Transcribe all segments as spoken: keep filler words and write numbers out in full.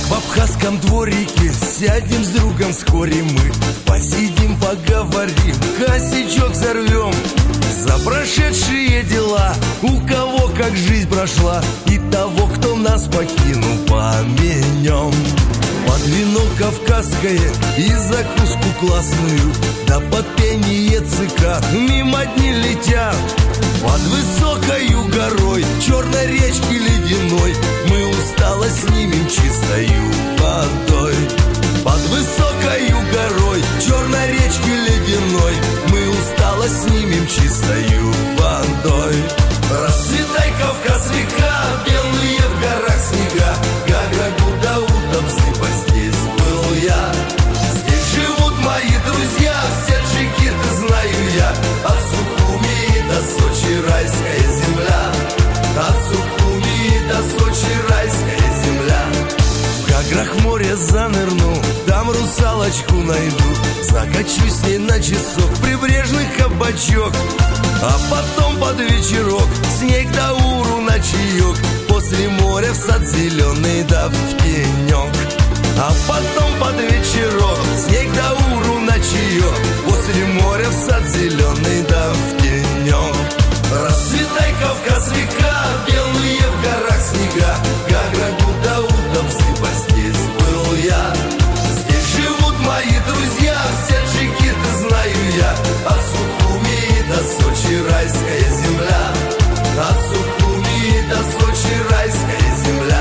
В абхазском дворике сядем с другом вскоре мы, посидим, поговорим, косячок взорвем за прошедшие дела, у кого как жизнь прошла, и того, кто нас покинул, поменем. Под вино кавказское и закуску классную, да под пение ЦК мимо дни летят. Под высокою горой черной речки ледяной мы усталость снимем чистою водой. Под высокою горой черной речки ледяной мы усталость снимем чистою водой. Расцветай, Кавказ, века, белые в горах снега, Гагра, Гудаутов, Зыба, здесь был я. Здесь живут мои друзья, все джигиты знаю я, от Сухуми до Сочи райская земля, от Сухуми до Сочи райская земля. В Гаграх море занырну, там русалочку найду, закачусь с ней на часок в прибрежный кабачок, а потом под вечерок с ней к Дауру на чаек, после моря в сад зеленый да в тенек. А потом под вечерок с ней к Дауру на чаек, после моря в сад зеленый да в тенек. Расцветай, Кавказ, века, белые в горах снега, Гагра, Гудаутов, Зыба, здесь был я. Здесь живут мои друзья, все джигиты знаю я, от Сухуми до Сочи райская земля, от Сухуми до Сочи райская земля.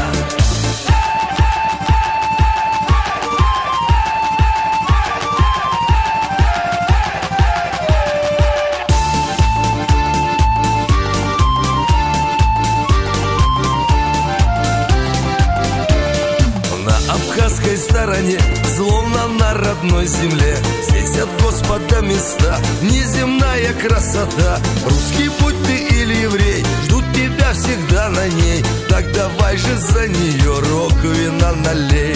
На абхазской стороне, словно на родной земле, здесь от Господа места, неземная красота. Русский будь ты или еврей, ждут тебя всегда на ней, так давай же за нее рог вина налей.